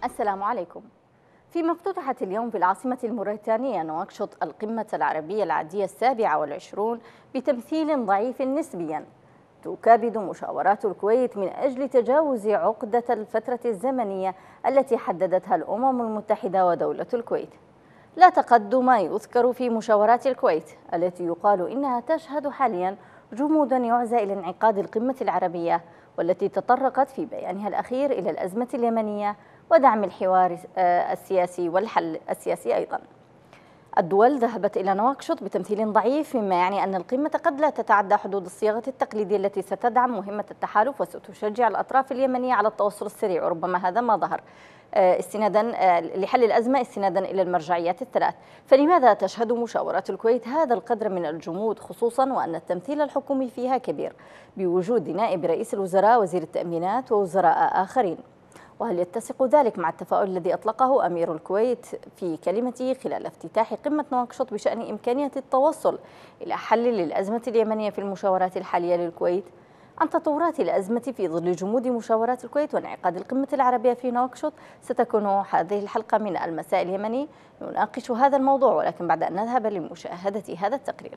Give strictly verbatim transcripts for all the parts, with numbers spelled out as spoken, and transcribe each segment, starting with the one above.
السلام عليكم. فيما افتتحت اليوم في العاصمة الموريتانية نواكشوط القمة العربية العادية السابعة والعشرون بتمثيل ضعيف نسبيا، تكابد مشاورات الكويت من أجل تجاوز عقدة الفترة الزمنية التي حددتها الأمم المتحدة ودولة الكويت. لا تقدم يذكر في مشاورات الكويت التي يقال إنها تشهد حاليا جمودا يعزى إلى انعقاد القمة العربية، والتي تطرقت في بيانها الأخير إلى الأزمة اليمنية ودعم الحوار السياسي والحل السياسي أيضا. الدول ذهبت إلى نواكشوط بتمثيل ضعيف، مما يعني أن القمة قد لا تتعدى حدود الصياغة التقليدية التي ستدعم مهمة التحالف وستشجع الأطراف اليمنية على التوصل السريع، وربما هذا ما ظهر استنادا لحل الأزمة استنادا إلى المرجعيات الثلاث. فلماذا تشهد مشاورات الكويت هذا القدر من الجمود، خصوصا وأن التمثيل الحكومي فيها كبير بوجود نائب رئيس الوزراء وزير التأمينات ووزراء آخرين؟ وهل يتسق ذلك مع التفاؤل الذي أطلقه أمير الكويت في كلمته خلال افتتاح قمة نواكشوط بشأن إمكانية التوصل إلى حل للأزمة اليمنية في المشاورات الحالية للكويت؟ عن تطورات الأزمة في ظل جمود مشاورات الكويت وانعقاد القمة العربية في نواكشوط ستكون هذه الحلقة من المساء اليمني نناقش هذا الموضوع، ولكن بعد أن نذهب لمشاهدة هذا التقرير.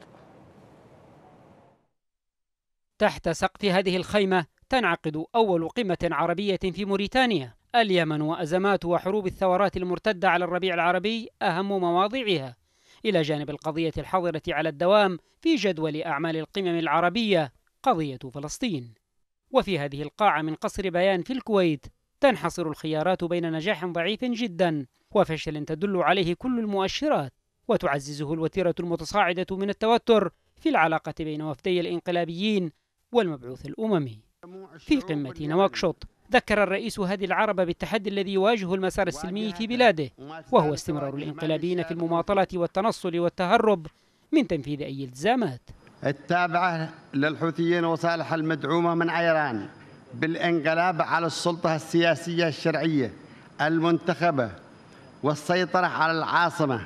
تحت سقف هذه الخيمة تنعقد أول قمة عربية في موريتانيا. اليمن وأزمات وحروب الثورات المرتدة على الربيع العربي أهم مواضيعها، إلى جانب القضية الحاضرة على الدوام في جدول أعمال القمم العربية، قضية فلسطين. وفي هذه القاعة من قصر بيان في الكويت تنحصر الخيارات بين نجاح ضعيف جدا وفشل تدل عليه كل المؤشرات وتعززه الوتيرة المتصاعدة من التوتر في العلاقة بين وفدي الإنقلابيين والمبعوث الأممي. في قمة نواكشوط ذكر الرئيس هادي العرب بالتحدي الذي يواجه المسار السلمي في بلاده، وهو استمرار الإنقلابيين في المماطلة والتنصل والتهرب من تنفيذ أي التزامات التابعة للحوثيين وصالح المدعومة من إيران بالانقلاب على السلطة السياسية الشرعية المنتخبة والسيطرة على العاصمة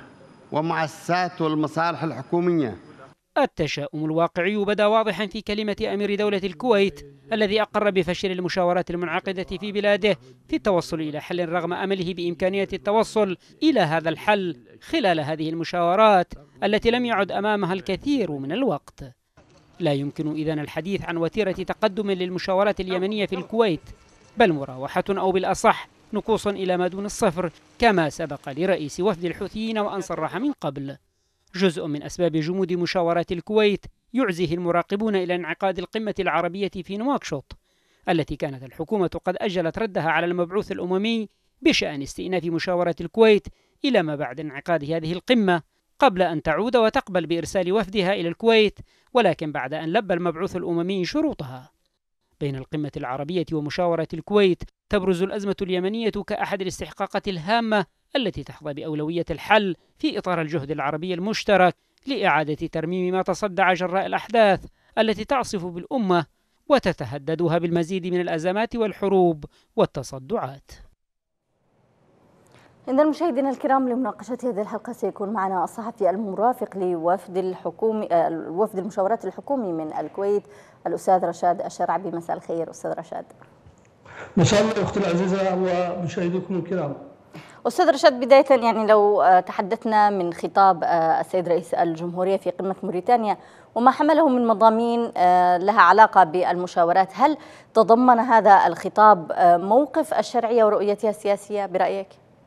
ومؤسسات والمصالح الحكومية. التشاؤم الواقعي بدا واضحا في كلمة أمير دولة الكويت الذي أقر بفشل المشاورات المنعقدة في بلاده في التوصل إلى حل رغم أمله بإمكانية التوصل إلى هذا الحل خلال هذه المشاورات التي لم يعد أمامها الكثير من الوقت. لا يمكن إذن الحديث عن وتيرة تقدم للمشاورات اليمنية في الكويت، بل مراوحة أو بالأصح نقوص إلى ما دون الصفر، كما سبق لرئيس وفد الحوثيين وأن صرح من قبل. جزء من أسباب جمود مشاورات الكويت يعزيه المراقبون إلى انعقاد القمة العربية في نواكشوط، التي كانت الحكومة قد أجلت ردها على المبعوث الأممي بشأن استئناف مشاورات الكويت إلى ما بعد انعقاد هذه القمة، قبل أن تعود وتقبل بإرسال وفدها إلى الكويت، ولكن بعد أن لبى المبعوث الأممي شروطها. بين القمة العربية ومشاورة الكويت تبرز الأزمة اليمنية كأحد الاستحقاقات الهامة التي تحظى بأولوية الحل في إطار الجهد العربي المشترك لإعادة ترميم ما تصدع جراء الأحداث التي تعصف بالأمة وتتهددها بالمزيد من الأزمات والحروب والتصدعات. إذن مشاهدينا الكرام، لمناقشة هذه الحلقة سيكون معنا الصحفي المرافق لوفد الحكومي وفد المشاورات الحكومي من الكويت الأستاذ رشاد الشرعبي. مساء الخير أستاذ رشاد. مساء الخير أختي العزيزة ومشاهديكم الكرام. أستاذ رشاد، بداية يعني لو تحدثنا من خطاب السيد رئيس الجمهورية في قمة موريتانيا وما حمله من مضامين لها علاقة بالمشاورات، هل تضمن هذا الخطاب موقف الشرعية ورؤيتها السياسية برأيك؟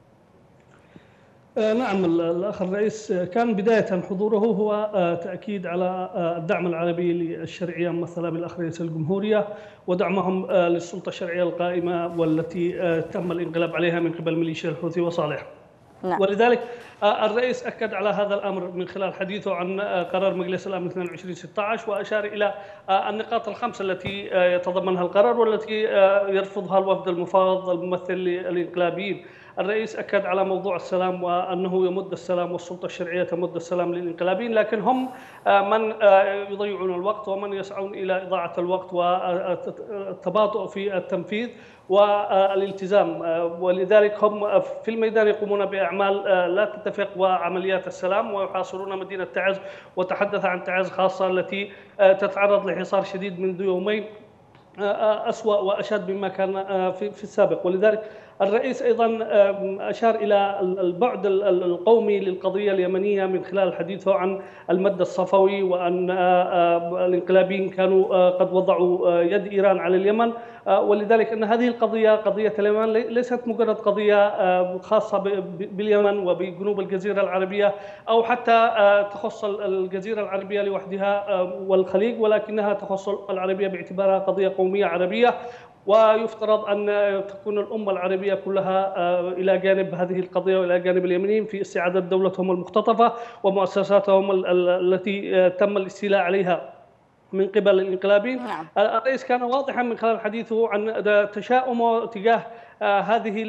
نعم، الأخ الرئيس كان بداية حضوره هو تأكيد على الدعم العربي للشرعية ممثلة بالأخ رئيس الجمهورية ودعمهم للسلطة الشرعية القائمة والتي تم الانقلاب عليها من قبل ميليشيا الحوثي وصالح. نعم. ولذلك الرئيس أكد على هذا الأمر من خلال حديثه عن قرار مجلس الأمن اثنين وعشرين ستة عشر، وأشار إلى النقاط الخمسة التي يتضمنها القرار والتي يرفضها الوفد المفاوض الممثل للإنقلابيين. الرئيس أكد على موضوع السلام وأنه يمد السلام والسلطة الشرعية تمد السلام للإنقلابيين، لكن هم من يضيعون الوقت ومن يسعون إلى إضاعة الوقت والتباطؤ في التنفيذ والالتزام، ولذلك هم في الميدان يقومون بأعمال لا تتفق وعمليات السلام ويحاصرون مدينة تعز، وتحدث عن تعز خاصة التي تتعرض لحصار شديد منذ يومين أسوأ وأشد مما كان في السابق. ولذلك الرئيس أيضا أشار إلى البعد القومي للقضية اليمنية من خلال حديثه عن المد الصفوي، وأن الانقلابيين كانوا قد وضعوا يد إيران على اليمن، ولذلك أن هذه القضية قضية اليمن ليست مجرد قضية خاصة باليمن وبجنوب الجزيرة العربية أو حتى تخص الجزيرة العربية لوحدها والخليج، ولكنها تخص العربية باعتبارها قضية قومية عربية، ويفترض أن تكون الأمة العربية كلها إلى جانب هذه القضية وإلى جانب اليمنيين في استعادة دولتهم المختطفة ومؤسساتهم التي تم الاستيلاء عليها من قبل الانقلابيين. نعم. الرئيس كان واضحا من خلال حديثه عن تشاؤمه تجاه هذه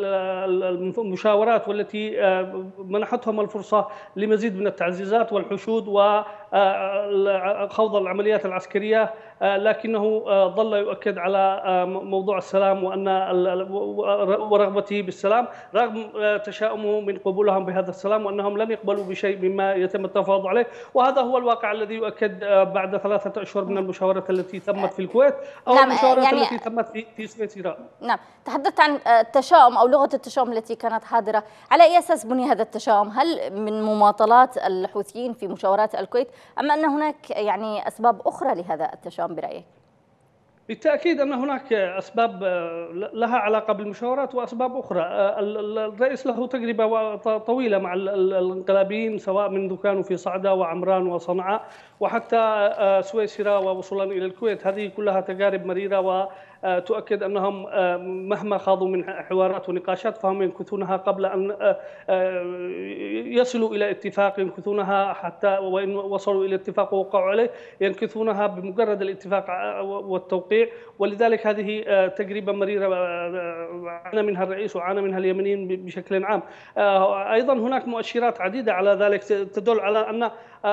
المشاورات والتي منحتهم الفرصة لمزيد من التعزيزات والحشود وخوض العمليات العسكرية، لكنه ظل يؤكد على موضوع السلام وأن ورغبته بالسلام رغم تشاؤمه من قبولهم بهذا السلام، وأنهم لم يقبلوا بشيء مما يتم التفاوض عليه. وهذا هو الواقع الذي يؤكد بعد ثلاثة أشهر من المشاورات التي تمت في الكويت أو نعم. المشاورات يعني التي تمت في في سويسرا. نعم، تحدثت عن التشاؤم أو لغة التشاؤم التي كانت حاضرة، على أي أساس بني هذا التشاؤم؟ هل من مماطلات الحوثيين في مشاورات الكويت أم أن هناك يعني أسباب أخرى لهذا التشاؤم برأيك؟ بالتأكيد أن هناك أسباب لها علاقة بالمشاورات وأسباب أخرى. الرئيس له تجربة طويلة مع الانقلابيين سواء منذ كانوا في صعدة وعمران وصنعاء وحتى سويسرا ووصولا إلى الكويت، هذه كلها تجارب مريرة وتؤكد أنهم مهما خاضوا من حوارات ونقاشات فهم ينكثونها قبل أن يصلوا إلى اتفاق، ينكثونها حتى وإن وصلوا إلى اتفاق ووقعوا عليه ينكثونها بمجرد الاتفاق والتوقيع. ولذلك هذه تجربة مريرة عانى منها الرئيس وعانى منها اليمنيين بشكل عام. أيضا هناك مؤشرات عديدة على ذلك تدل على أن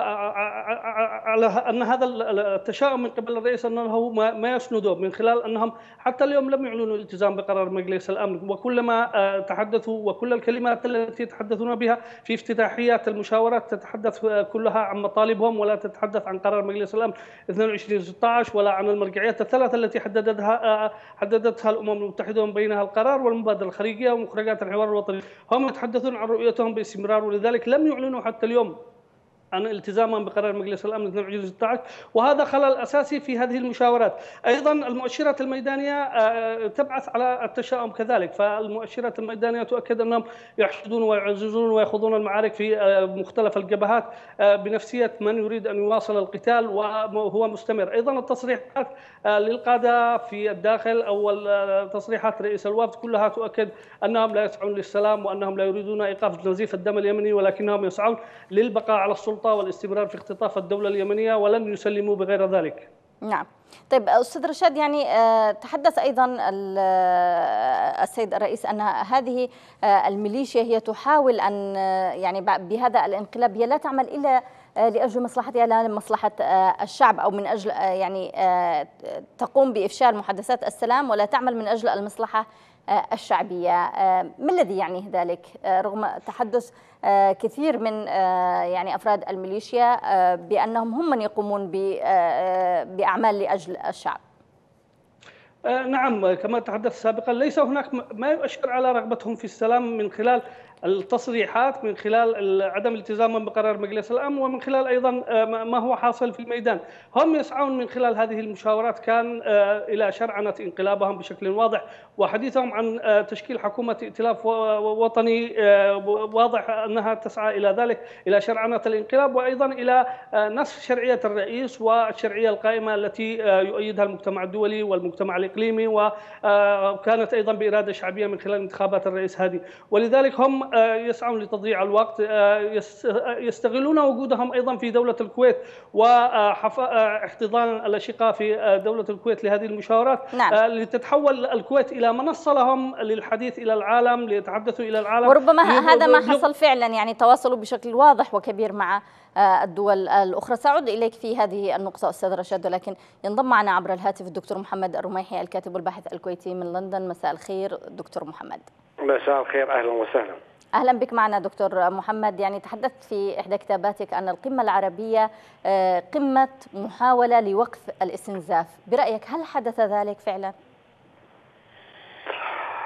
على أن هذا التشاؤم من قبل الرئيس أنه ما يسنده من خلال أنهم حتى اليوم لم يعلنوا الالتزام بقرار مجلس الأمن، وكلما تحدثوا وكل الكلمات التي يتحدثون بها في افتتاحيات المشاورات تتحدث كلها عن مطالبهم ولا تتحدث عن قرار مجلس الأمن اثنين وعشرين ستة عشر ولا عن المرجعيات الثلاثة التي حددتها حددتها الأمم المتحدة ومن بينها القرار والمبادرة الخليجية ومخرجات الحوار الوطني. هم يتحدثون عن رؤيتهم باستمرار، ولذلك لم يعلنوا حتى اليوم عن التزامهم بقرار مجلس الأمن اثنين وعشرين ستة عشر، وهذا خلل أساسي في هذه المشاورات. أيضا المؤشرات الميدانية تبعث على التشاؤم كذلك، فالمؤشرات الميدانية تؤكد أنهم يحشدون ويعززون ويخوضون المعارك في مختلف الجبهات بنفسية من يريد أن يواصل القتال وهو مستمر. أيضا التصريحات للقادة في الداخل أو تصريحات رئيس الوفد كلها تؤكد أنهم لا يسعون للسلام وأنهم لا يريدون إيقاف نزيف الدم اليمني، ولكنهم يسعون للبقاء على السلطة والاستمرار في اختطاف الدولة اليمنية ولن يسلموا بغير ذلك. نعم. طيب أستاذ رشاد، يعني تحدث أيضا السيد الرئيس أن هذه الميليشيا هي تحاول أن يعني بهذا الانقلاب هي لا تعمل إلا لأجل مصلحتها لا لمصلحة الشعب أو من أجل يعني تقوم بإفشال محادثات السلام ولا تعمل من أجل المصلحة الشعبية. ما الذي يعني ذلك رغم تحدث كثير من يعني أفراد الميليشيا بأنهم هم من يقومون بأعمال لأجل الشعب؟ نعم، كما تحدثت سابقا ليس هناك ما يؤشر على رغبتهم في السلام من خلال التصريحات، من خلال عدم التزامهم بقرار مجلس الأمن، ومن خلال أيضا ما هو حاصل في الميدان. هم يسعون من خلال هذه المشاورات كان إلى شرعنة انقلابهم بشكل واضح، وحديثهم عن تشكيل حكومة ائتلاف وطني واضح أنها تسعى إلى ذلك، إلى شرعنة الانقلاب وأيضا إلى نسف شرعية الرئيس والشرعية القائمة التي يؤيدها المجتمع الدولي والمجتمع الإقليمي، وكانت أيضا بإرادة شعبية من خلال انتخابات الرئيس هادي. ولذلك هم يسعون لتضييع الوقت، يستغلون وجودهم أيضا في دولة الكويت واحتضان الأشقاء في دولة الكويت لهذه المشاورات. نعم. لتتحول الكويت إلى منصة لهم للحديث إلى العالم، ليتحدثوا إلى العالم، وربما هذا ما حصل فعلا، يعني تواصلوا بشكل واضح وكبير مع الدول الأخرى. سأعود إليك في هذه النقطة أستاذ رشاد، ولكن ينضم معنا عبر الهاتف الدكتور محمد الرميحي الكاتب والباحث الكويتي من لندن. مساء الخير دكتور محمد. مساء الخير، أهلا وسهلا. أهلا بك معنا دكتور محمد. يعني تحدثت في إحدى كتاباتك أن القمة العربية قمة محاولة لوقف الاستنزاف، برأيك هل حدث ذلك فعلا؟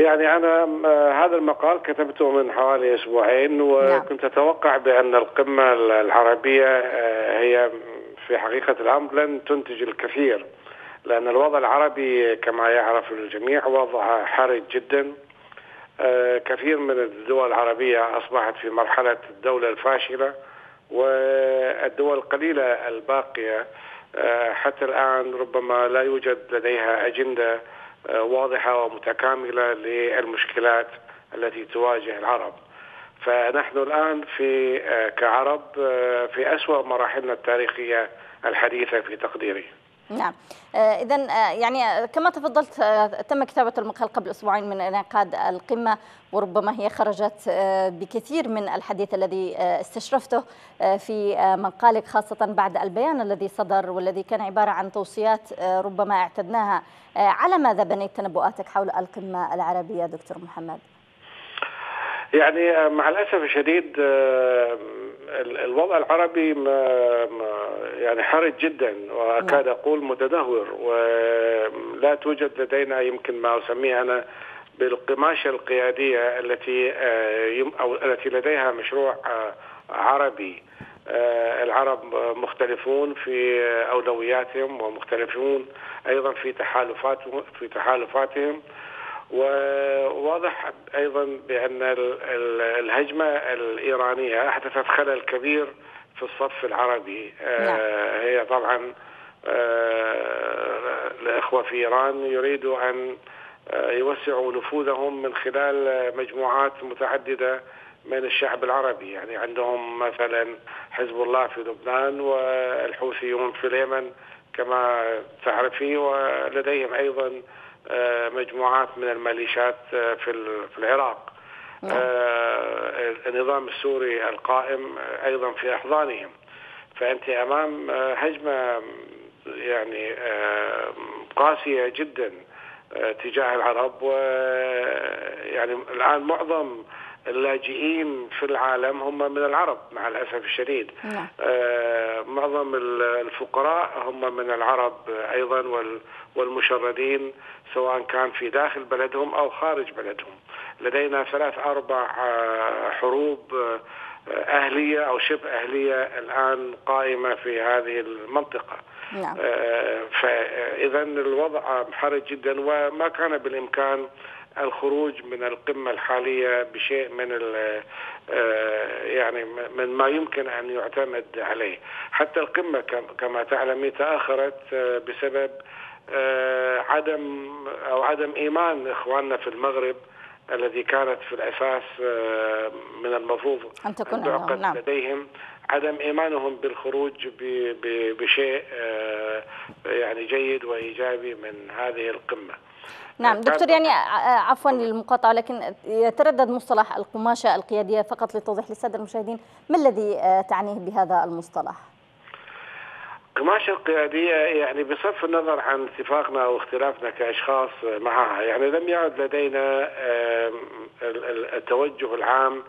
يعني أنا هذا المقال كتبته من حوالي أسبوعين، وكنت أتوقع بأن القمة العربية هي في حقيقة الأمر لن تنتج الكثير، لأن الوضع العربي كما يعرف الجميع وضع حرج جدا. كثير من الدول العربية أصبحت في مرحلة الدولة الفاشلة، والدول القليلة الباقية حتى الآن ربما لا يوجد لديها أجندة واضحة ومتكاملة للمشكلات التي تواجه العرب. فنحن الآن في كعرب في أسوأ مراحلنا التاريخية الحديثة في تقديري. نعم، إذا يعني كما تفضلت تم كتابة المقال قبل أسبوعين من انعقاد القمة، وربما هي خرجت بكثير من الحديث الذي استشرفته في مقالك، خاصة بعد البيان الذي صدر والذي كان عبارة عن توصيات ربما اعتدناها. على ماذا بنيت تنبؤاتك حول القمة العربية دكتور محمد؟ يعني مع الأسف الشديد الوضع العربي يعني حرج جدا، وأكاد أقول متدهور، ولا توجد لدينا يمكن ما أسميه أنا بالقماشة القيادية التي أو التي لديها مشروع عربي. العرب مختلفون في أولوياتهم ومختلفون أيضا في تحالفاتهم في تحالفاتهم وواضح أيضا بأن الهجمة الإيرانية أحدثت خلل كبير في الصف العربي. هي طبعا الإخوة في إيران يريدوا أن يوسعوا نفوذهم من خلال مجموعات متعددة من الشعب العربي. يعني عندهم مثلا حزب الله في لبنان، والحوثيون في اليمن كما تعرفي، ولديهم أيضا مجموعات من الميليشيات في العراق. النظام السوري القائم أيضا في أحضانهم. فأنت أمام هجمة يعني قاسية جدا تجاه العرب، ويعني الآن معظم اللاجئين في العالم هم من العرب مع الأسف الشديد. آه معظم الفقراء هم من العرب أيضا، والمشردين سواء كان في داخل بلدهم أو خارج بلدهم. لدينا ثلاث أربع حروب أهلية أو شبه أهلية الآن قائمة في هذه المنطقة. نعم. آه فإذا الوضع حرج جدا، وما كان بالإمكان الخروج من القمة الحالية بشيء من يعني من ما يمكن أن يعتمد عليه. حتى القمة كما تعلمي تأخرت بسبب عدم أو عدم إيمان إخواننا في المغرب الذي كانت في الأساس من المفروض أن تكون نعم. لديهم عدم إيمانهم بالخروج بشيء يعني جيد وإيجابي من هذه القمة. نعم دكتور، يعني عفوا للمقاطعة، لكن يتردد مصطلح القماشة القيادية. فقط للتوضيح للسادة المشاهدين، ما الذي تعنيه بهذا المصطلح؟ القماشة القيادية يعني بصرف النظر عن اتفاقنا أو اختلافنا كأشخاص معها، يعني لم يعد لدينا التوجه العام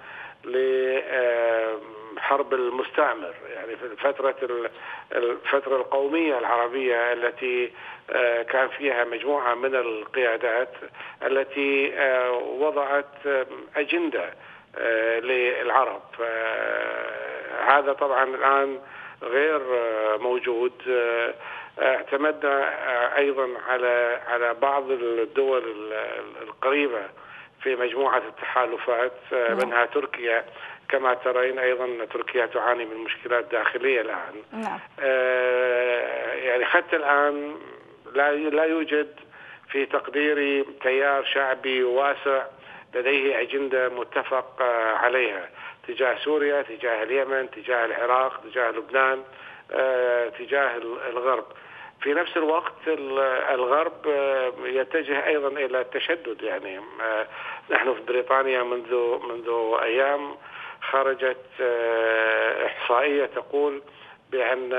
لحرب المستعمر. يعني في فترة الفترة القومية العربية التي كان فيها مجموعة من القيادات التي وضعت أجندة للعرب. هذا طبعا الآن غير موجود. اعتمدنا أيضا على على بعض الدول القريبة في مجموعة التحالفات، منها تركيا. كما ترين أيضا تركيا تعاني من مشكلات داخلية الآن. نعم. يعني حتى الآن لا لا يوجد في تقديري تيار شعبي واسع لديه أجندة متفق عليها تجاه سوريا، تجاه اليمن، تجاه العراق، تجاه لبنان، تجاه الغرب. في نفس الوقت الغرب يتجه أيضا إلى التشدد. يعني نحن في بريطانيا منذ منذ أيام خرجت إحصائية تقول بأن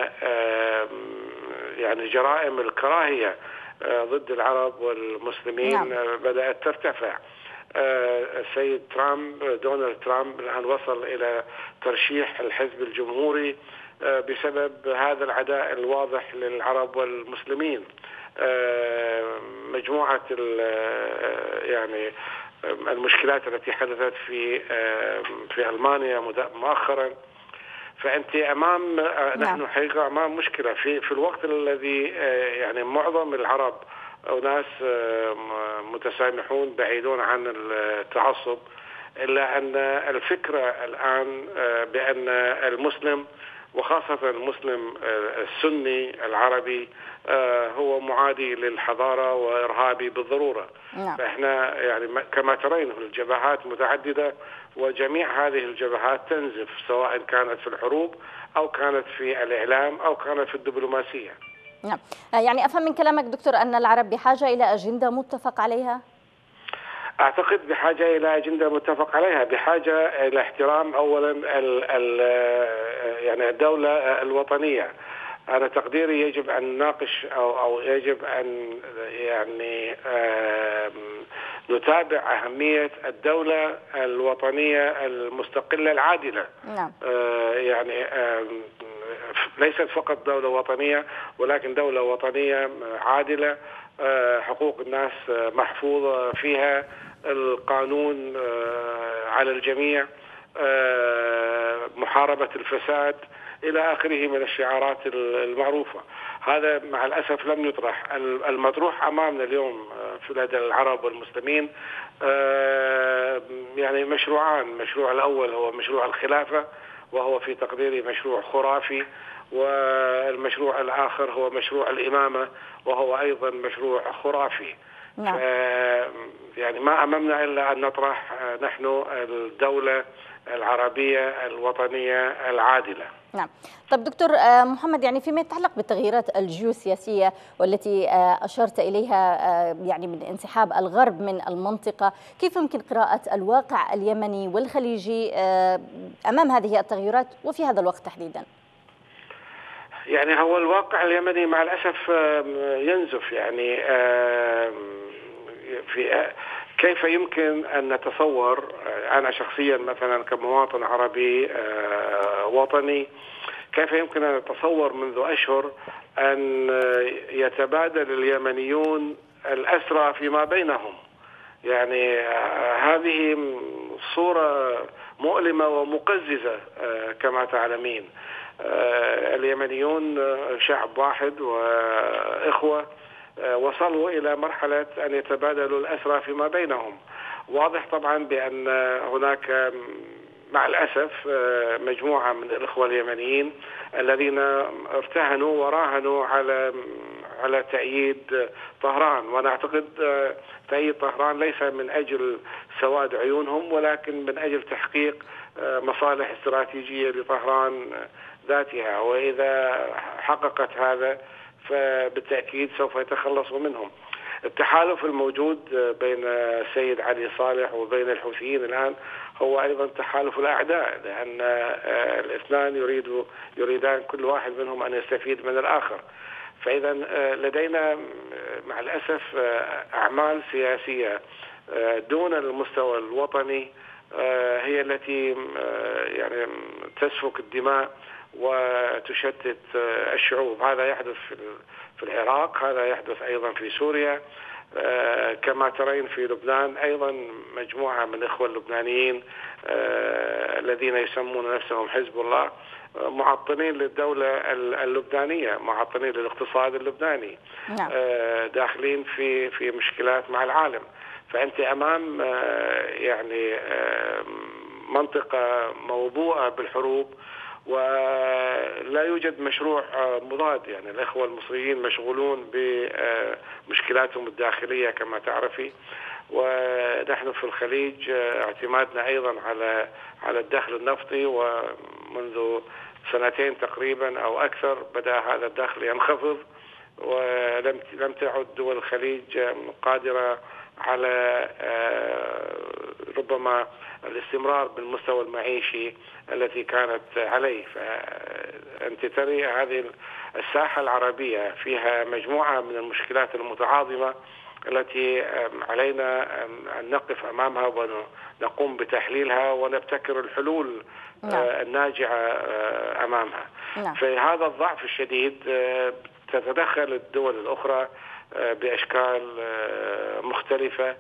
يعني جرائم الكراهية ضد العرب والمسلمين نعم. بدأت ترتفع. السيد ترامب دونالد ترامب الآن وصل إلى ترشيح الحزب الجمهوري بسبب هذا العداء الواضح للعرب والمسلمين. مجموعة يعني المشكلات التي حدثت في في ألمانيا مؤخرا، فأنت أمام نحن حقيقة أمام مشكلة في في الوقت الذي يعني معظم العرب أناس متسامحون بعيدون عن التعصب، إلا أن الفكرة الآن بأن المسلم وخاصة المسلم السني العربي هو معادي للحضارة وإرهابي بالضرورة. نعم. فإحنا يعني كما ترين الجبهات متعددة، وجميع هذه الجبهات تنزف سواء كانت في الحروب أو كانت في الإعلام أو كانت في الدبلوماسية. نعم، يعني أفهم من كلامك دكتور أن العرب بحاجة إلى أجندة متفق عليها؟ أعتقد بحاجة إلى أجندة متفق عليها، بحاجة إلى احترام أولا ال ال يعني الدولة الوطنية. أنا تقديري يجب أن نناقش أو أو يجب أن يعني نتابع أهمية الدولة الوطنية المستقلة العادلة. نعم. يعني ليست فقط دولة وطنية، ولكن دولة وطنية عادلة، حقوق الناس محفوظة فيها، القانون على الجميع، محاربة الفساد إلى آخره من الشعارات المعروفة. هذا مع الأسف لم يطرح. المطروح أمامنا اليوم في لدى العرب والمسلمين يعني مشروعان. المشروع الأول هو مشروع الخلافة، وهو في تقديري مشروع خرافي، والمشروع الآخر هو مشروع الإمامة، وهو أيضا مشروع خرافي. نعم. يعني ما أمامنا إلا أن نطرح نحن الدولة العربية الوطنية العادلة. نعم. طب دكتور محمد، يعني فيما يتعلق بالتغييرات الجيوسياسية والتي أشرت إليها يعني من انسحاب الغرب من المنطقة، كيف يمكن قراءة الواقع اليمني والخليجي أمام هذه التغييرات وفي هذا الوقت تحديدا؟ يعني هو الواقع اليمني مع الأسف ينزف. يعني في كيف يمكن أن نتصور، أنا شخصيا مثلا كمواطن عربي وطني، كيف يمكن أن نتصور منذ أشهر أن يتبادل اليمنيون الأسرى فيما بينهم؟ يعني هذه صورة مؤلمة ومقززة كما تعلمين. اليمنيون شعب واحد وإخوة، وصلوا إلى مرحلة أن يتبادلوا الأسرى فيما بينهم. واضح طبعا بأن هناك مع الأسف مجموعة من الإخوة اليمنيين الذين ارتهنوا وراهنوا على على تأييد طهران، وأنا أعتقد تأييد طهران ليس من أجل سواد عيونهم، ولكن من أجل تحقيق مصالح استراتيجية لطهران ذاتها، وإذا حققت هذا فبالتأكيد سوف يتخلصوا منهم. التحالف الموجود بين السيد علي صالح وبين الحوثيين الآن هو أيضا تحالف الأعداء، لأن الاثنان يريدوا يريدان كل واحد منهم أن يستفيد من الآخر. فإذا لدينا مع الأسف أعمال سياسية دون المستوى الوطني هي التي يعني تسفك الدماء وتشتت الشعوب. هذا يحدث في العراق، هذا يحدث أيضا في سوريا، كما ترين في لبنان أيضا مجموعة من الإخوة اللبنانيين الذين يسمون نفسهم حزب الله معطلين للدولة اللبنانية، معطلين للاقتصاد اللبناني، داخلين في في مشكلات مع العالم. فأنت أمام يعني منطقة موبوءة بالحروب، ولا يوجد مشروع مضاد. يعني الإخوة المصريين مشغولون بمشكلاتهم الداخلية كما تعرفي، ونحن في الخليج اعتمادنا أيضا على على الدخل النفطي، ومنذ سنتين تقريبا أو أكثر بدأ هذا الدخل ينخفض، ولم لم تعد دول الخليج قادرة على ربما الاستمرار بالمستوى المعيشي التي كانت عليه. فأنت ترى هذه الساحة العربية فيها مجموعة من المشكلات المتعاظمة التي علينا أن نقف أمامها ونقوم بتحليلها ونبتكر الحلول الناجعة أمامها. في هذا الضعف الشديد تتدخل الدول الأخرى بأشكال مختلفة،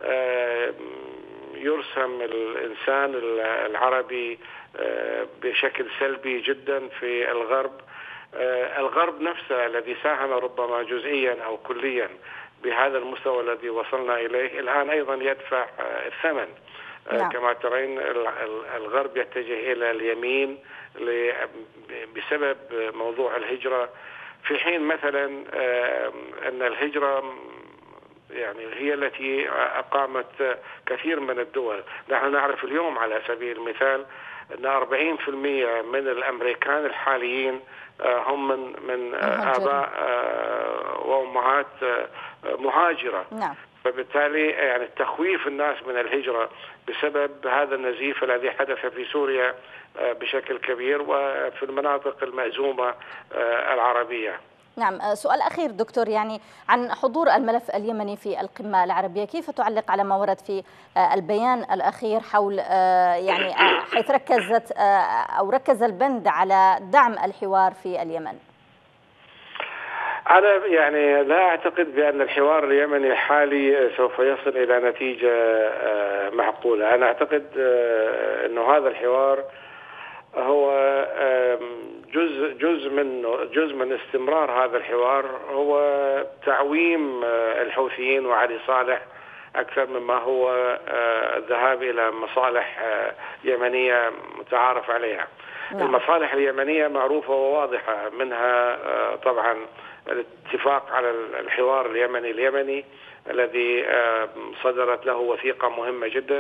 يرسم الإنسان العربي بشكل سلبي جدا في الغرب. الغرب نفسه الذي ساهم ربما جزئيا أو كليا بهذا المستوى الذي وصلنا إليه الآن أيضا يدفع الثمن. نعم. كما ترين الغرب يتجه إلى اليمين بسبب موضوع الهجرة، في حين مثلا أن الهجرة يعني هي التي أقامت كثير من الدول. نحن نعرف اليوم على سبيل المثال أن أربعين بالمئة من الأمريكان الحاليين هم من من آباء وأمهات مهاجرة. نعم. فبالتالي يعني تخويف الناس من الهجرة بسبب هذا النزيف الذي حدث في سوريا بشكل كبير وفي المناطق المأزومة العربية. نعم، سؤال أخير دكتور، يعني عن حضور الملف اليمني في القمة العربية، كيف تعلق على ما ورد في البيان الأخير حول يعني حيث ركزت أو ركز البند على دعم الحوار في اليمن؟ أنا يعني لا أعتقد بأن الحوار اليمني الحالي سوف يصل إلى نتيجة معقولة. أنا أعتقد أنه هذا الحوار هو جزء جزء من جزء من استمرار هذا الحوار هو تعويم الحوثيين وعلي صالح أكثر مما هو الذهاب إلى مصالح يمنية متعارف عليها. نعم. المصالح اليمنية معروفة وواضحة، منها طبعا الاتفاق على الحوار اليمني اليمني الذي صدرت له وثيقة مهمة جدا،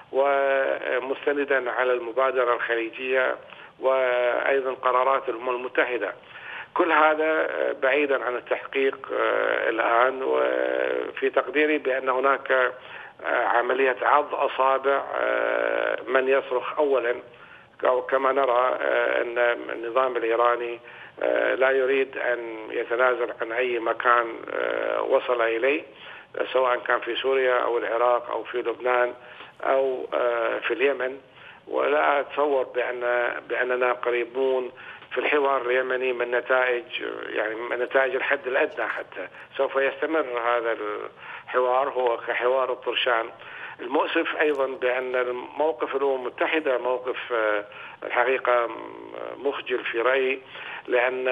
ومستندا على المبادرة الخليجية وأيضا قرارات الأمم المتحدة. كل هذا بعيدا عن التحقيق الآن، وفي تقديري بأن هناك عملية عض أصابع من يصرخ أولا، كما نرى أن النظام الإيراني لا يريد أن يتنازل عن أي مكان وصل إليه، سواء كان في سوريا أو العراق أو في لبنان أو في اليمن. ولا أتصور بأن بأننا قريبون في الحوار اليمني من نتائج يعني من نتائج الحد الأدنى. حتى سوف يستمر هذا الحوار هو كحوار الطرشان. المؤسف أيضا بأن موقف الأمم المتحدة موقف الحقيقة مخجل في رأيي، لأن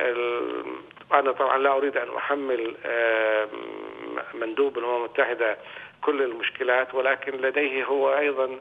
أنا طبعا لا أريد أن أحمل مندوب الأمم المتحدة كل المشكلات، ولكن لديه هو أيضا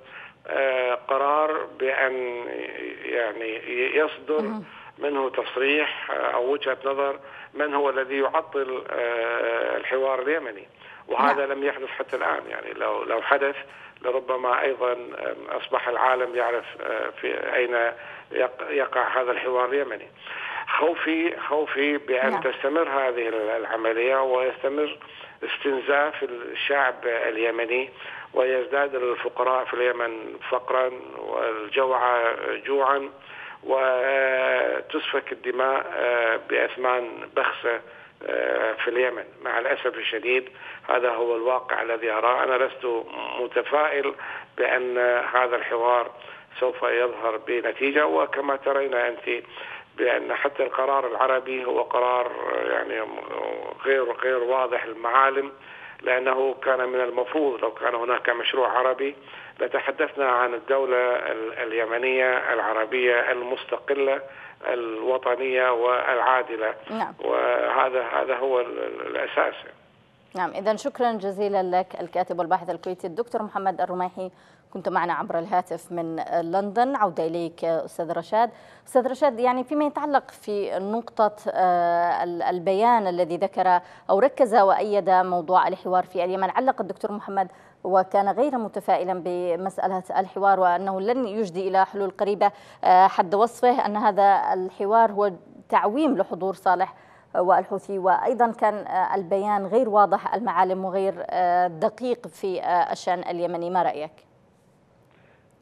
قرار بأن يعني يصدر منه تصريح أو وجهة نظر من هو الذي يعطل الحوار اليمني، وهذا لم يحدث حتى الآن. يعني لو لو حدث لربما أيضا أصبح العالم يعرف في أين يقع هذا الحوار اليمني. خوفي خوفي بأن نعم. تستمر هذه العملية ويستمر استنزاف الشعب اليمني، ويزداد الفقراء في اليمن فقرا والجوع جوعا، وتسفك الدماء بأثمان بخسة في اليمن. مع الأسف الشديد هذا هو الواقع الذي أراه. أنا لست متفائل بأن هذا الحوار سوف يظهر بنتيجة، وكما ترين أنت بأن حتى القرار العربي هو قرار يعني غير غير واضح المعالم، لأنه كان من المفروض لو كان هناك مشروع عربي لتحدثنا عن الدولة اليمنية العربية المستقلة الوطنية والعادلة. نعم. وهذا هذا هو الأساس. نعم، إذن شكرا جزيلا لك الكاتب والباحث الكويتي الدكتور محمد الرميحي، كنت معنا عبر الهاتف من لندن. عودة إليك أستاذ رشاد. أستاذ رشاد، يعني فيما يتعلق في نقطة البيان الذي ذكر أو ركز وأيد موضوع الحوار في اليمن، علق الدكتور محمد وكان غير متفائلا بمسألة الحوار وأنه لن يجدي إلى حلول قريبة، حد وصفه أن هذا الحوار هو تعويم لحضور صالح والحوثي، وأيضا كان البيان غير واضح المعالم وغير دقيق في الشأن اليمني. ما رأيك؟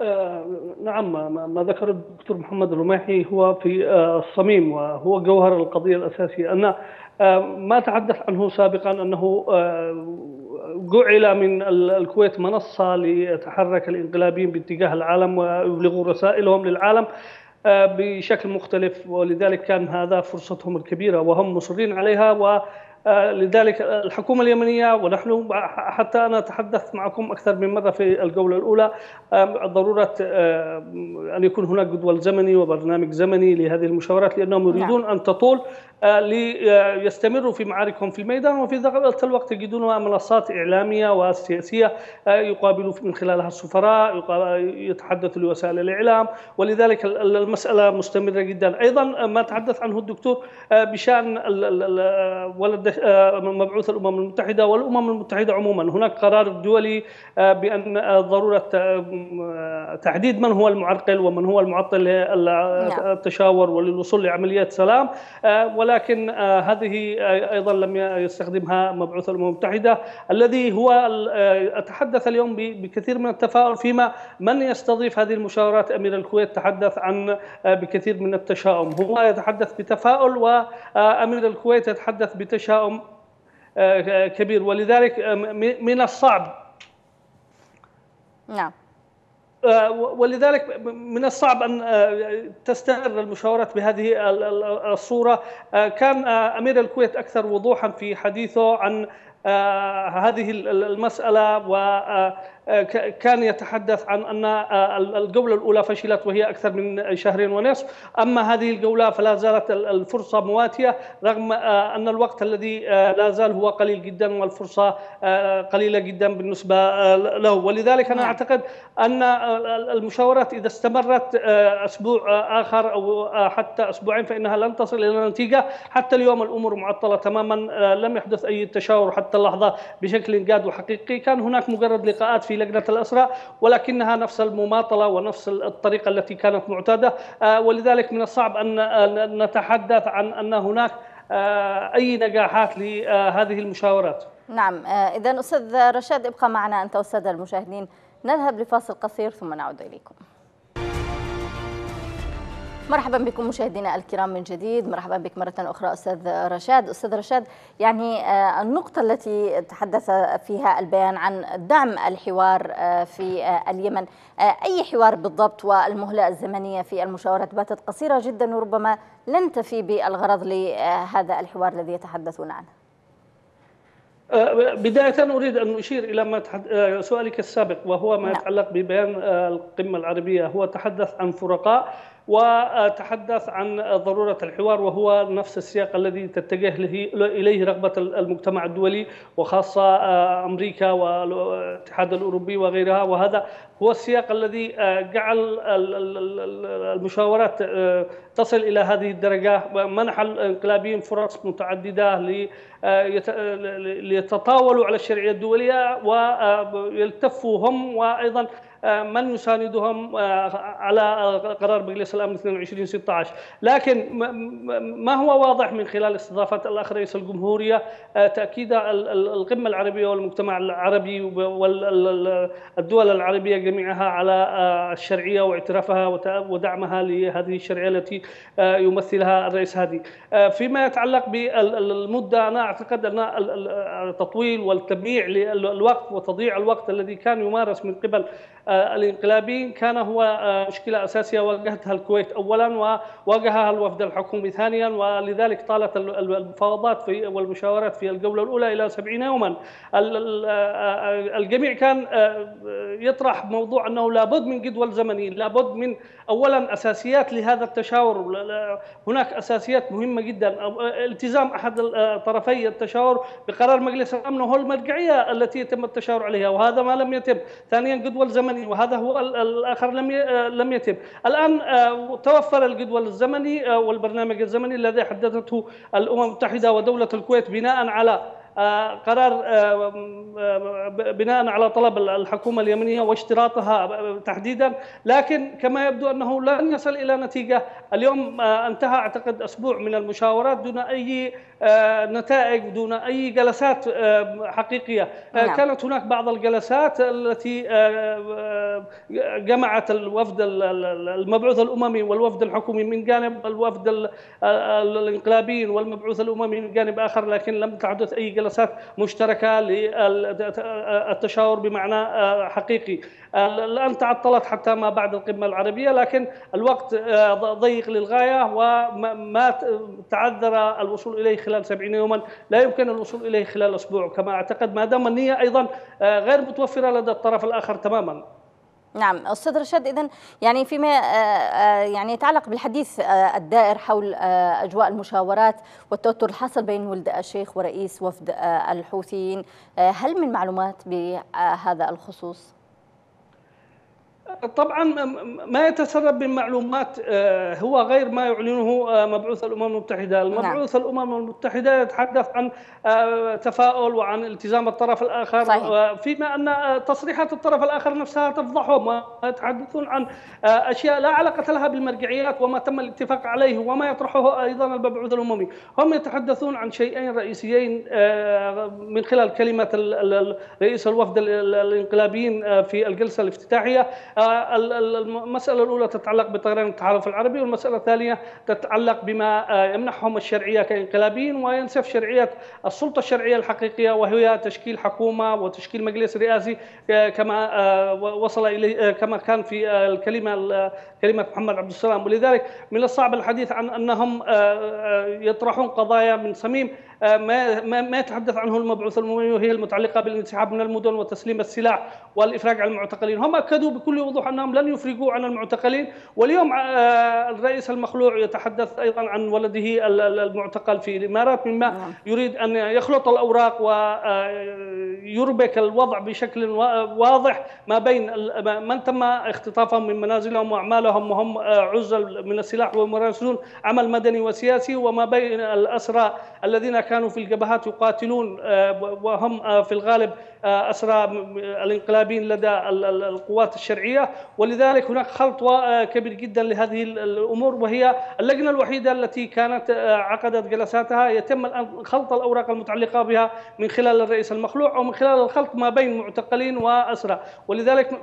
نعم، ما ذكر الدكتور محمد الرميحي هو في الصميم وهو جوهر القضية الأساسية. أن ما تحدث عنه سابقا أنه جعل من الكويت منصة ليتحرك الانقلابيين باتجاه العالم ويبلغوا رسائلهم للعالم بشكل مختلف، ولذلك كان هذا فرصتهم الكبيرة وهم مصرين عليها. و لذلك الحكومة اليمنية ونحن حتى أنا تحدثت معكم أكثر من مرة في الجولة الأولى ضرورة أن يكون هناك جدول زمني وبرنامج زمني لهذه المشاورات، لأنهم يريدون أن تطول ليستمروا في معاركهم في الميدان، وفي ذات الوقت يجدون منصات إعلامية وسياسية يقابلوا من خلالها السفراء، يتحدثوا لوسائل الإعلام، ولذلك المسألة مستمرة جدا. أيضا ما تحدث عنه الدكتور بشأن ولد مبعوث الأمم المتحدة والأمم المتحدة عموما، هناك قرار دولي بأن ضرورة تحديد من هو المعرقل ومن هو المعطل للتشاور وللوصول لعمليات سلام، ولكن هذه أيضا لم يستخدمها مبعوث الأمم المتحدة، الذي هو أتحدث اليوم بكثير من التفاؤل فيما من يستضيف هذه المشاورات. أمير الكويت تحدث عن بكثير من التشاؤم، هو يتحدث بتفاؤل وأمير الكويت يتحدث بتشاؤم كبير، ولذلك من الصعب نعم ولذلك من الصعب أن تستمر المشاورات بهذه الصورة. كان أمير الكويت أكثر وضوحا في حديثه عن هذه المسألة، وكان يتحدث عن أن الجولة الأولى فشلت وهي أكثر من شهرين ونصف، أما هذه الجولة فلا زالت الفرصة مواتية، رغم أن الوقت الذي لا زال هو قليل جدا والفرصة قليلة جدا بالنسبة له. ولذلك أنا أعتقد أن المشاورات إذا استمرت أسبوع آخر أو حتى أسبوعين فإنها لن تصل إلى نتيجة. حتى اليوم الأمور معطلة تماما، لم يحدث أي تشاور حتى اللحظة بشكل جاد وحقيقي. كان هناك مجرد لقاءات في لجنة الأسرى، ولكنها نفس المماطلة ونفس الطريقة التي كانت معتادة، ولذلك من الصعب أن نتحدث عن أن هناك أي نجاحات لهذه المشاورات. نعم، إذن أستاذ رشاد ابقى معنا أنت والسادة المشاهدين، نذهب لفاصل قصير ثم نعود إليكم. مرحبا بكم مشاهدينا الكرام من جديد، مرحبا بك مرة أخرى أستاذ رشاد. أستاذ رشاد، يعني النقطة التي تحدث فيها البيان عن دعم الحوار في اليمن، أي حوار بالضبط؟ والمهلة الزمنية في المشاورات باتت قصيرة جدا وربما لن تفي بالغرض لهذا الحوار الذي يتحدثون عنه. بداية أريد أن أشير إلى ما تحد... سؤالك السابق، وهو ما يتعلق ببيان القمة العربية. هو تحدث عن فرقاء وتحدث عن ضرورة الحوار، وهو نفس السياق الذي تتجه إليه رغبة المجتمع الدولي وخاصة أمريكا والاتحاد الأوروبي وغيرها، وهذا هو السياق الذي جعل المشاورات تصل إلى هذه الدرجة. منح الانقلابيين فرص متعددة ليتطاولوا على الشرعية الدولية ويلتفوا هم وأيضا من يساندهم على قرار مجلس الأمن اثنين وعشرين ستة عشر. لكن ما هو واضح من خلال استضافة الأخ رئيس الجمهورية تأكيد القمة العربية والمجتمع العربي والدول العربية جميعها على الشرعية واعترافها ودعمها لهذه الشرعية التي يمثلها الرئيس هادي. فيما يتعلق بالمدة، أنا أعتقد أن التطويل والتبييع للوقت وتضييع الوقت الذي كان يمارس من قبل الانقلابيين كان هو مشكلة أساسية واجهتها الكويت أولا وواجهها الوفد الحكومي ثانيا، ولذلك طالت المفاوضات في والمشاورات في الجولة الأولى إلى سبعين يوما. الجميع كان يطرح موضوع أنه لابد من جدول زمني، لابد من أولا أساسيات لهذا التشاور. هناك أساسيات مهمة جدا، التزام أحد طرفي التشاور بقرار مجلس الأمن وهو المرجعية التي يتم التشاور عليها، وهذا ما لم يتم. ثانيا جدول زمني، وهذا هو الآخر لم لم يتم. الآن توفر الجدول الزمني والبرنامج الزمني الذي حددته الأمم المتحدة ودولة الكويت بناء على قرار بناء على طلب الحكومة اليمنية واشتراطها تحديدا، لكن كما يبدو أنه لن يصل إلى نتيجة. اليوم انتهى أعتقد أسبوع من المشاورات دون أي نتائج ودون أي جلسات حقيقية. نعم. كانت هناك بعض الجلسات التي جمعت الوفد المبعوث الأممي والوفد الحكومي من جانب، الوفد الانقلابيين والمبعوث الأممي من جانب آخر، لكن لم تحدث أي جلسات مشتركة للتشاور بمعنى حقيقي. الآن تعطلت حتى ما بعد القمة العربية، لكن الوقت ضيق للغاية وما تعذر الوصول إليه خلال سبعين يوما لا يمكن الوصول إليه خلال أسبوع كما أعتقد، ما دام النية أيضا غير متوفرة لدى الطرف الآخر تماما. نعم أستاذ رشاد، إذن يعني فيما يعني يتعلق بالحديث الدائر حول أجواء المشاورات والتوتر الحاصل بين ولد الشيخ ورئيس وفد الحوثيين، هل من معلومات بهذا الخصوص؟ طبعا ما يتسرب من معلومات هو غير ما يعلنه مبعوث الأمم المتحدة. المبعوث نعم. الأمم المتحدة يتحدث عن تفاؤل وعن التزام الطرف الآخر، صحيح. فيما أن تصريحات الطرف الآخر نفسها تفضحهم، ويتحدثون عن أشياء لا علاقة لها بالمرجعيات وما تم الاتفاق عليه وما يطرحه أيضا المبعوث الأممي. هم يتحدثون عن شيئين رئيسيين من خلال كلمة رئيس الوفد الانقلابيين في الجلسة الافتتاحية. المسألة الأولى تتعلق بطيران التحالف العربي، والمسألة الثانية تتعلق بما يمنحهم الشرعية كإنقلابيين وينسف شرعية السلطة الشرعية الحقيقية، وهي تشكيل حكومة وتشكيل مجلس رئاسي كما وصل إليه كما كان في الكلمة كلمة محمد عبد السلام. ولذلك من الصعب الحديث عن أنهم يطرحون قضايا من صميم ما ما يتحدث عنه المبعوث الأممي، وهي المتعلقة بالانسحاب من المدن وتسليم السلاح والإفراج عن المعتقلين. هم أكدوا بكل وضوح أنهم لن يفرجوا عن المعتقلين، واليوم الرئيس المخلوع يتحدث أيضا عن ولده المعتقل في الإمارات، مما يريد أن يخلط الأوراق ويربك الوضع بشكل واضح ما بين من تم اختطافهم من منازلهم وأعمالهم وهم عزل من السلاح ويمارسون عمل مدني وسياسي، وما بين الأسرى الذين كانوا في الجبهات يقاتلون وهم في الغالب أسرى الانقلابيين لدى القوات الشرعية. ولذلك هناك خلط كبير جدا لهذه الأمور، وهي اللجنة الوحيدة التي كانت عقدت جلساتها يتم الآن خلط الأوراق المتعلقة بها من خلال الرئيس المخلوع أو من خلال الخلط ما بين معتقلين وأسرى. ولذلك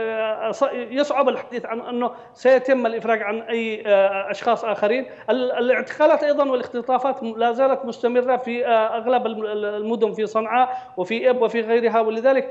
يصعب الحديث عن أنه سيتم الإفراج عن أي أشخاص آخرين. الاعتقالات أيضا والاختطافات لا زالت مستمرة في أغلب المدن في صنعاء وفي إب وفي غيرها، ولذلك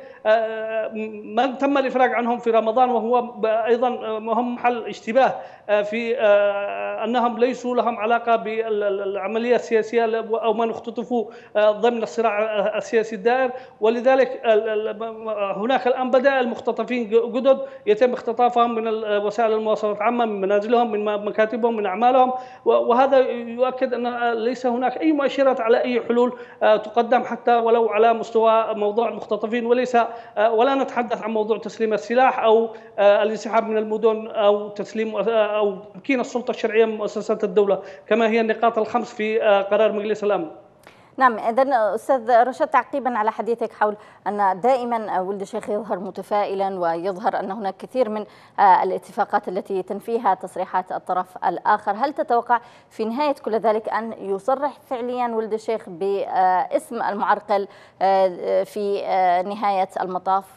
من تم الإفراج عنهم في رمضان وهو أيضا هم محل اشتباه في أنهم ليسوا لهم علاقة بالعملية السياسية أو من اختطفوا ضمن الصراع السياسي الدائر. ولذلك هناك الآن بدأ المختطفين جدد يتم اختطافهم من وسائل المواصلات العامة، من منازلهم، من مكاتبهم، من أعمالهم، وهذا يؤكد أن ليس هناك أي مؤشرات على أي حلول تقدم حتى ولو على مستوى موضوع المختطفين، وليس ولا نتحدث عن موضوع تسليم السلاح أو الانسحاب من المدن أو تسليم أو تمكين السلطة الشرعية من مؤسسات الدولة كما هي النقاط الخمس في قرار مجلس الأمن. نعم، إذن أستاذ رشاد، تعقيبا على حديثك حول أن دائما ولد الشيخ يظهر متفائلا ويظهر أن هناك كثير من الاتفاقات التي تنفيها تصريحات الطرف الآخر، هل تتوقع في نهاية كل ذلك أن يصرح فعليا ولد الشيخ باسم المعرقل في نهاية المطاف؟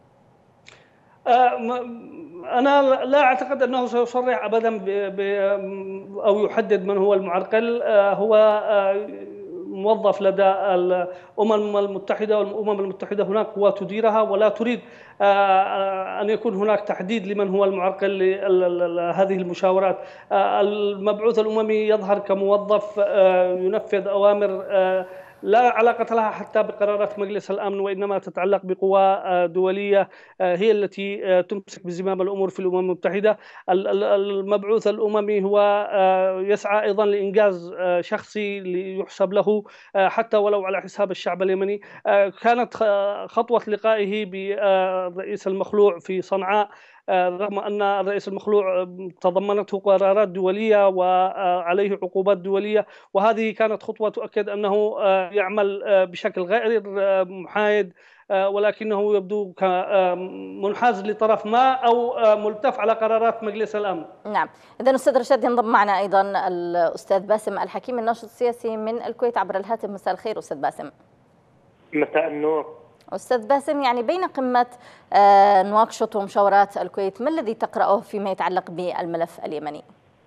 أنا لا أعتقد أنه سيصرح أبدا أو يحدد من هو المعرقل. هو موظف لدى الأمم المتحدة، والأمم المتحدة هناك قوى تديرها ولا تريد أن يكون هناك تحديد لمن هو المعرقل لهذه المشاورات. المبعوث الأممي يظهر كموظف ينفذ أوامر لا علاقة لها حتى بقرارات مجلس الأمن، وإنما تتعلق بقوى دولية هي التي تمسك بزمام الأمور في الأمم المتحدة. المبعوث الأممي هو يسعى أيضا لإنجاز شخصي ليحسب له حتى ولو على حساب الشعب اليمني. كانت خطوة لقائه بالرئيس المخلوع في صنعاء رغم أن الرئيس المخلوع تضمنته قرارات دولية وعليه عقوبات دولية، وهذه كانت خطوة تؤكد أنه يعمل بشكل غير محايد ولكنه يبدو منحاز لطرف ما أو ملتف على قرارات مجلس الأمن. نعم، إذن أستاذ رشاد ينضم معنا أيضا الأستاذ باسم الحكيم الناشط السياسي من الكويت عبر الهاتف. مساء الخير أستاذ باسم. مساء النور. أستاذ باسم، يعني بين قمة نواكشوط ومشاورات الكويت، ما الذي تقرأه فيما يتعلق بالملف اليمني؟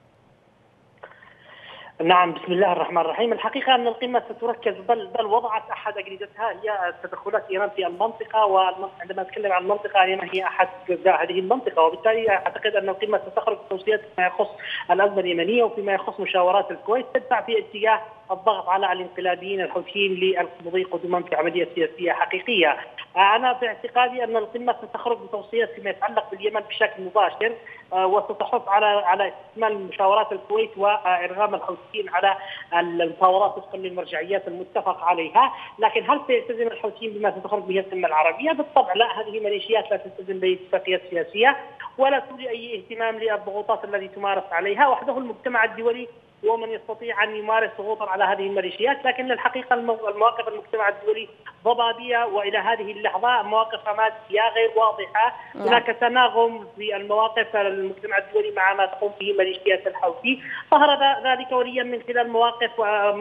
نعم، بسم الله الرحمن الرحيم. الحقيقة أن القمة ستركز بل بل وضعت أحد أجندتها هي تدخلات إيران في المنطقة، وعندما نتكلم عن المنطقة اليمن هي أحد أجزاء هذه المنطقة، وبالتالي أعتقد أن القمة ستخرج بتوصيات فيما يخص الأزمة اليمنية وفيما يخص مشاورات الكويت تدفع في اتجاه الضغط على الانقلابيين الحوثيين للمضي قدما في عملية سياسية حقيقية. أنا باعتقادي أن القمة ستخرج بتوصيات فيما يتعلق باليمن بشكل مباشر، وستحث على على استكمال مشاورات الكويت وإرغام الحوثيين على المفاوضات وفقا للمرجعيات المتفق عليها. لكن هل سيلتزم الحوثيين بما ستخرج به القمة العربية؟ بالطبع لا، هذه ميليشيات لا تلتزم باتفاقيات سياسية ولا تولي أي اهتمام للضغوطات التي تمارس عليها. وحده المجتمع الدولي هو من يستطيع أن يمارس ضغوطا على هذه الميليشيات، لكن الحقيقة المواقف المجتمع الدولي ضبابية، وإلى هذه اللحظة مواقف مادية غير واضحة. هناك تناغم في المواقف المجتمع الدولي مع ما تقوم به ميليشيات الحوثي. ظهر ذلك وليا من خلال مواقف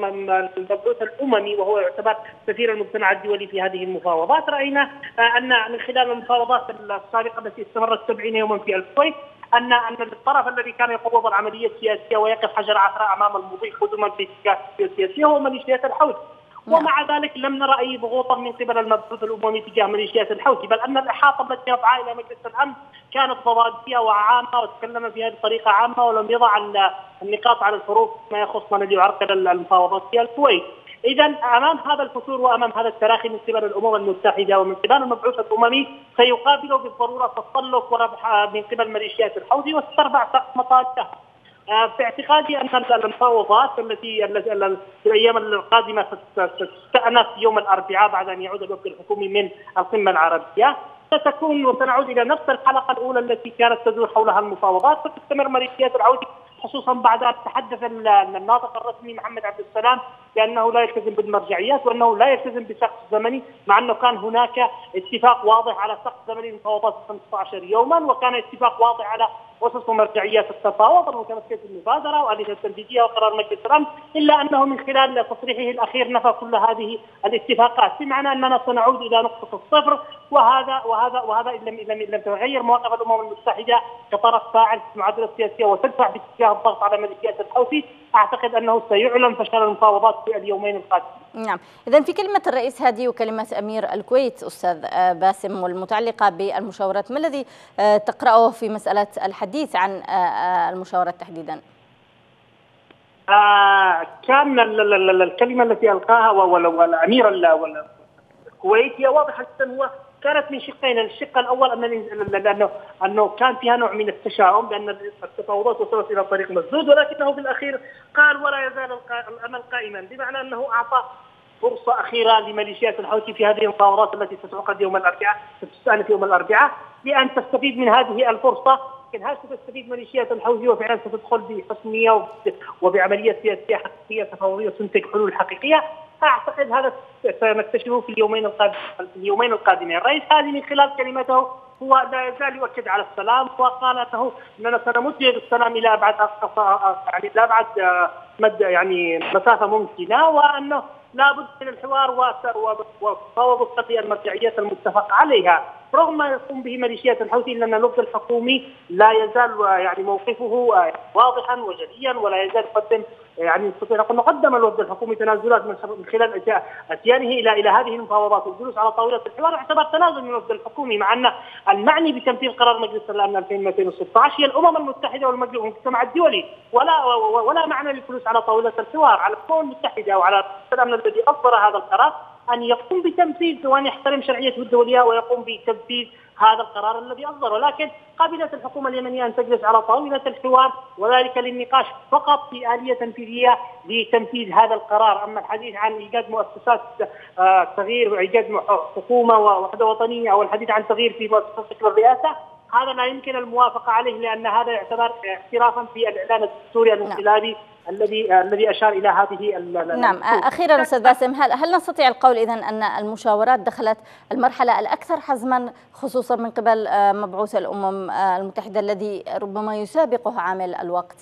المبعوث الأممي وهو يعتبر سفير المجتمع الدولي في هذه المفاوضات. رأينا أن من خلال المفاوضات السابقة التي استمرت سبعين يوما في الكويت أن أن الطرف الذي كان يقوض العملية السياسية ويقف حجر عثرة أمام المضي قدما في السياسة السياسية هو ميليشيات الحوثي. ومع ذلك لم نرى أي ضغوط من قبل المبعوث الأممي تجاه ميليشيات الحوثي، بل أن الإحاطة التي وضعها إلى مجلس الأمن كانت ضبابية وعامة وتكلم فيها بطريقة عامة ولم يضع النقاط على الحروف ما يخص من يعرقل المفاوضات في الكويت. إذا أمام هذا الفتور وأمام هذا التراخي من قبل الأمم المتحدة ومن قبل المبعوث الأممي سيقابله بالضرورة تطلق وربح من قبل ميليشيات الحوثي وسترفع سقف مطالبها. في اعتقادي أن المفاوضات التي في الأيام القادمة ستستأنف يوم الأربعاء بعد أن يعود الوفد الحكومي من القمة العربية، ستكون وسنعود إلى نفس الحلقة الأولى التي كانت تدور حولها المفاوضات. ستستمر ميليشيات الحوثي، خصوصا بعد أن تحدث الناطق الرسمي محمد عبد السلام بأنه لا يلتزم بالمرجعيات وأنه لا يلتزم بسقف زمني، مع أنه كان هناك اتفاق واضح على سقف زمني المفاوضات خمسة عشر يوما، وكان اتفاق واضح على أسس ومرجعيات التفاوض ومتمثلة المبادرة وآلية التنفيذية وقرار مجلس الأمن، إلا أنه من خلال تصريحه الأخير نفى كل هذه الاتفاقات، بمعنى أننا سنعود إلى نقطة الصفر. وهذا وهذا وهذا إن لم لم لم تغير مواقف الأمم المتحدة كطرف فاعل في المعادلة السياسية وتدفع باتجاه الضغط على ميليشيات الحوثي، أعتقد أنه سيعلن فشل المفاوضات في اليومين القادمين. نعم، إذن في كلمة الرئيس هادي وكلمة أمير الكويت أستاذ باسم والمتعلقة بالمشاورات، ما الذي تقرأه في مسألة الحديث عن المشاورات تحديدا؟ آه كان الكلمة التي ألقاها والأمير الكويت هي واضحة جدا، هو كانت من شقين. الشق الأول أنه أنه كان فيها نوع من التشاؤم بأن التفاوضات وصلت إلى طريق مسدود، ولكنه في الأخير قال ولا يزال الأمل قائما، بمعنى أنه أعطى فرصة أخيرة لميليشيات الحوثي في هذه المفاوضات التي ستعقد يوم الأربعاء ستستأنف يوم الأربعاء لأن تستفيد من هذه الفرصة. لكن هل ستستفيد ميليشيات الحوثي وفعلا ستدخل بحسمية وبعملية سياسية حقيقية تفاوضية تنتج حلول حقيقية؟ أعتقد هذا سنكتشفه في اليومين القادمين. اليومين القادمين الرئيس هذه من خلال كلمته هو لا يزال يؤكد على السلام، وقال انه اننا سنمد يد السلام الى ابعد يعني الى ابعد مد يعني مسافه ممكنه، وانه لابد من الحوار وتفاوض وفق المرجعيات المتفق عليها، رغم ما يقوم به ميليشيات الحوثي، لان الوفد الحكومي لا يزال يعني موقفه واضحا وجليا ولا يزال يقدم يعني نستطيع ان نقدم الوفد الحكومي تنازلات من خلال اتيانه الى الى هذه المفاوضات والجلوس على طاوله الحوار يعتبر تنازل من الوفد الحكومي، مع ان المعني بتنفيذ قرار مجلس الامن ألفين ومئتين وستة عشر هي الامم المتحده والمجتمع الدولي، ولا ولا معنى للجلوس على طاوله الحوار. على الامم المتحده وعلى الامن الذي اصدر هذا القرار ان يقوم بتنفيذ وان يحترم شرعيته الدوليه ويقوم بتنفيذ هذا القرار الذي أصدره، لكن قبلت الحكومة اليمنية أن تجلس على طاولة الحوار وذلك للنقاش فقط في آلية تنفيذية لتنفيذ هذا القرار. أما الحديث عن إيجاد مؤسسات تغيير وإيجاد حكومة ووحدة وطنية أو الحديث عن تغيير في مؤسسات شكل الرئاسة هذا لا يمكن الموافقة عليه، لأن هذا يعتبر اعترافا في الإعلان الدستوري الانقلابي الذي الذي أشار إلى هذه. نعم، أخيرا أستاذ باسم، هل هل نستطيع القول إذن أن المشاورات دخلت المرحلة الأكثر حزما، خصوصا من قبل مبعوث الأمم المتحدة الذي ربما يسابقه عامل الوقت؟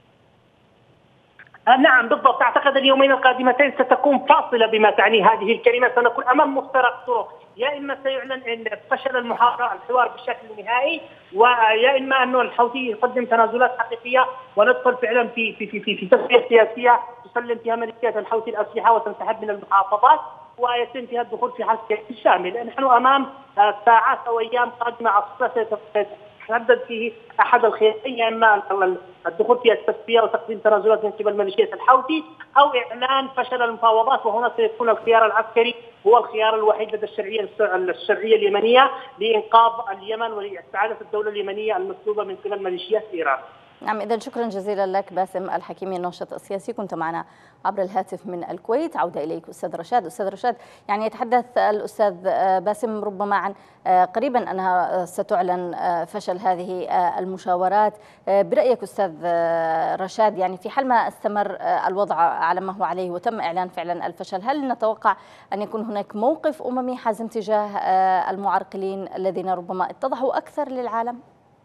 نعم بالضبط، أعتقد اليومين القادمتين ستكون فاصلة بما تعني هذه الكلمة. سنكون أمام مفترق طرق، يا إما سيعلن أن فشل المحاورة الحوار بشكل نهائي، ويا إما أنه الحوثي يقدم تنازلات حقيقية وندخل فعلا في في في في, في تسوية سياسية تسلم فيها ميليشيات الحوثي الأسلحة وتنسحب من المحافظات ويتم فيها الدخول في حالة سياسي شامل. نحن أمام ساعات أو أيام قادمة تحدد فيه احد الخيارين، يا اما الدخول في التصفيه وتقديم تنازلات من قبل ميليشيات الحوثي، او اعلان فشل المفاوضات، وهنا سيكون الخيار العسكري هو الخيار الوحيد لدى الشرعيه الشرعيه اليمنيه لانقاذ اليمن واستعاده الدوله اليمنيه المسلوبه من قبل ميليشيات ايران. نعم، إذا شكرا جزيلا لك باسم الحكيمي الناشط السياسي، كنت معنا عبر الهاتف من الكويت. عودة إليك أستاذ رشاد. أستاذ رشاد، يعني يتحدث الأستاذ باسم ربما عن قريبا أنها ستعلن فشل هذه المشاورات. برأيك أستاذ رشاد، يعني في حال ما استمر الوضع على ما هو عليه وتم إعلان فعلا الفشل، هل نتوقع أن يكون هناك موقف أممي حازم تجاه المعرقلين الذين ربما اتضحوا أكثر للعالم؟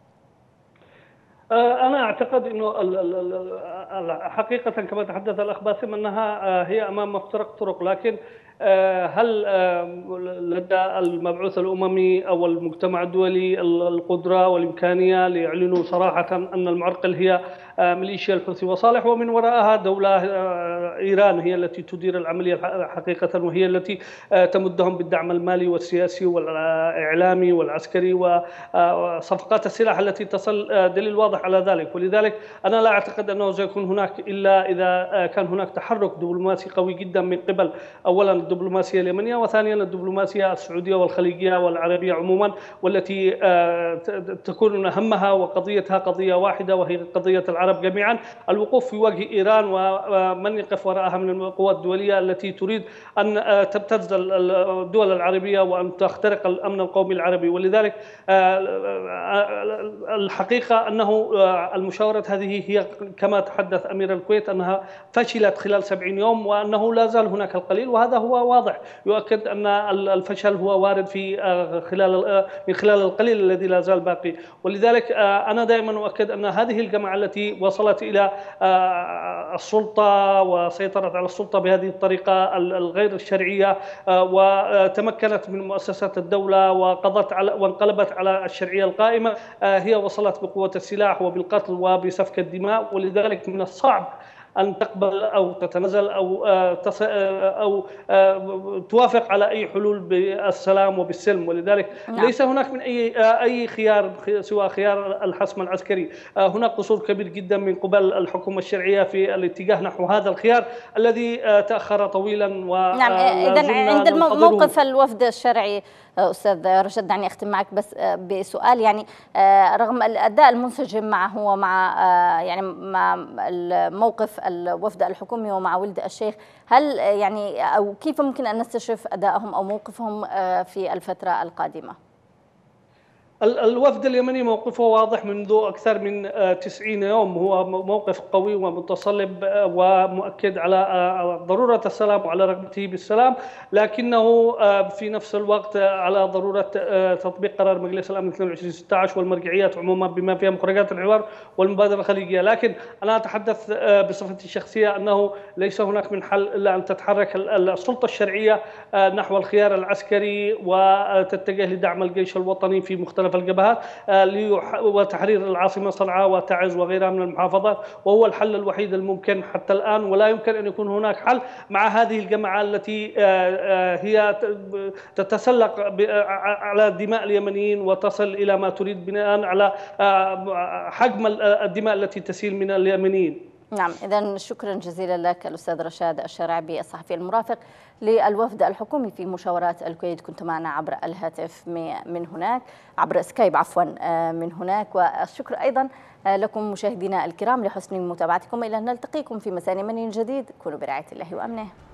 أنا أعتقد أنه حقيقة كما تحدث الأخ باسم أنها هي أمام مفترق طرق، لكن هل لدى المبعوث الأممي أو المجتمع الدولي القدرة والإمكانية ليعلنوا صراحة أن المعرقل هي ميليشيا الحوثي وصالح ومن وراءها دولة إيران هي التي تدير العملية حقيقة، وهي التي تمدهم بالدعم المالي والسياسي والإعلامي والعسكري وصفقات السلاح التي تصل، دليل واضح على ذلك. ولذلك أنا لا أعتقد أنه سيكون هناك إلا إذا كان هناك تحرك دبلوماسي قوي جدا من قبل أولا الدبلوماسية اليمنية، وثانيا الدبلوماسية السعودية والخليجية والعربية عموما، والتي تكون همها وقضيتها قضية واحدة وهي قضية العرب جميعا، الوقوف في وجه إيران ومن يقف وراءها من القوى الدولية التي تريد أن تبتز الدول العربية وأن تخترق الأمن القومي العربي. ولذلك الحقيقة أنه المشاورات هذه هي كما تحدث أمير الكويت أنها فشلت خلال سبعين يوم، وأنه لا زال هناك القليل، وهذا هو واضح يؤكد أن الفشل هو وارد في خلال من خلال القليل الذي لا زال باقي. ولذلك أنا دائما أؤكد أن هذه الجماعة التي وصلت إلى السلطة وسيطرت على السلطة بهذه الطريقة الغير الشرعية وتمكنت من مؤسسات الدولة وقضت على وانقلبت على الشرعية القائمة، هي وصلت بقوة السلاح وبالقتل وبسفك الدماء. ولذلك من الصعب أن تقبل أو تتنازل أو أو توافق على أي حلول بالسلام وبالسلم. ولذلك نعم. ليس هناك من أي أي خيار سوى خيار الحسم العسكري. هناك قصور كبير جدا من قبل الحكومة الشرعية في الاتجاه نحو هذا الخيار الذي تأخر طويلا. نعم، إذن عند موقف الوفد الشرعي أستاذ رشاد، دعني أختم معك بس بسؤال، يعني رغم الأداء المنسجم معه ومع يعني مع الموقف الوفد الحكومي ومع ولد الشيخ، هل يعني أو كيف ممكن أن نستشرف أدائهم أو موقفهم في الفترة القادمة؟ الوفد اليمني موقفه واضح منذ أكثر من تسعين يوم، هو موقف قوي ومتصلب ومؤكد على ضرورة السلام وعلى رغبته بالسلام، لكنه في نفس الوقت على ضرورة تطبيق قرار مجلس الأمن اثنين وعشرين ستة عشر والمرجعيات عموما بما فيها مخرجات الحوار والمبادرة الخليجية. لكن أنا أتحدث بصفتي الشخصية أنه ليس هناك من حل إلا أن تتحرك السلطة الشرعية نحو الخيار العسكري وتتجه لدعم الجيش الوطني في مختلف الجبهات وتحرير العاصمة صنعاء وتعز وغيرها من المحافظات، وهو الحل الوحيد الممكن حتى الآن. ولا يمكن أن يكون هناك حل مع هذه الجماعة التي هي تتسلق على دماء اليمنيين وتصل إلى ما تريد بناء على حجم الدماء التي تسيل من اليمنيين. نعم، إذن شكرا جزيلا لك الأستاذ رشاد الشرعبي الصحفي المرافق للوفد الحكومي في مشاورات الكويت، كنت معنا عبر الهاتف من هناك عبر سكايب عفوا من هناك. والشكر أيضا لكم مشاهدينا الكرام لحسن متابعتكم، إلى أن نلتقيكم في مساء يمني جديد، كونوا برعاية الله وأمنه.